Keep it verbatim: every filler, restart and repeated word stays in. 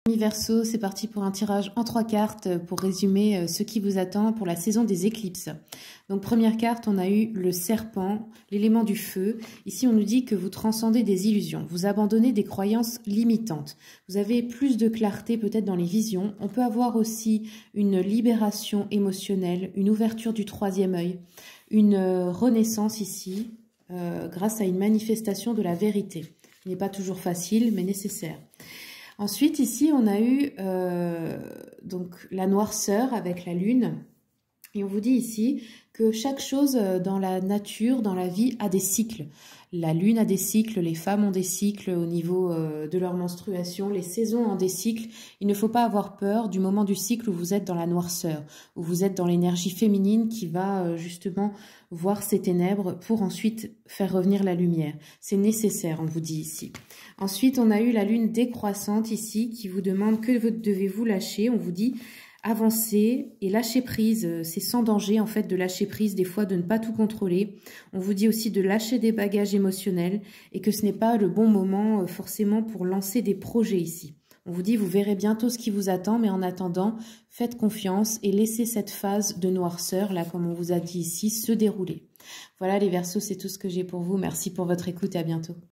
Amis Verseau, c'est parti pour un tirage en trois cartes pour résumer ce qui vous attend pour la saison des éclipses. Donc première carte, on a eu le serpent, l'élément du feu. Ici, on nous dit que vous transcendez des illusions, vous abandonnez des croyances limitantes. Vous avez plus de clarté peut-être dans les visions. On peut avoir aussi une libération émotionnelle, une ouverture du troisième œil, une renaissance ici euh, grâce à une manifestation de la vérité. Ce n'est pas toujours facile, mais nécessaire. Ensuite, ici, on a eu euh, donc la noirceur avec la lune. Et on vous dit ici que chaque chose dans la nature, dans la vie, a des cycles. La lune a des cycles, les femmes ont des cycles au niveau euh, de leur menstruation, les saisons ont des cycles. Il ne faut pas avoir peur du moment du cycle où vous êtes dans la noirceur, où vous êtes dans l'énergie féminine qui va euh, justement voir ces ténèbres pour ensuite faire revenir la lumière. C'est nécessaire, on vous dit ici. Ensuite, on a eu la lune décroissante ici qui vous demande que devez-vous lâcher. On vous dit avancer et lâcher prise. C'est sans danger en fait de lâcher prise, des fois de ne pas tout contrôler. On vous dit aussi de lâcher des bagages émotionnels et que ce n'est pas le bon moment forcément pour lancer des projets ici. On vous dit vous verrez bientôt ce qui vous attend, mais en attendant, faites confiance et laissez cette phase de noirceur, là comme on vous a dit ici, se dérouler. Voilà les Verseaux, c'est tout ce que j'ai pour vous. Merci pour votre écoute et à bientôt.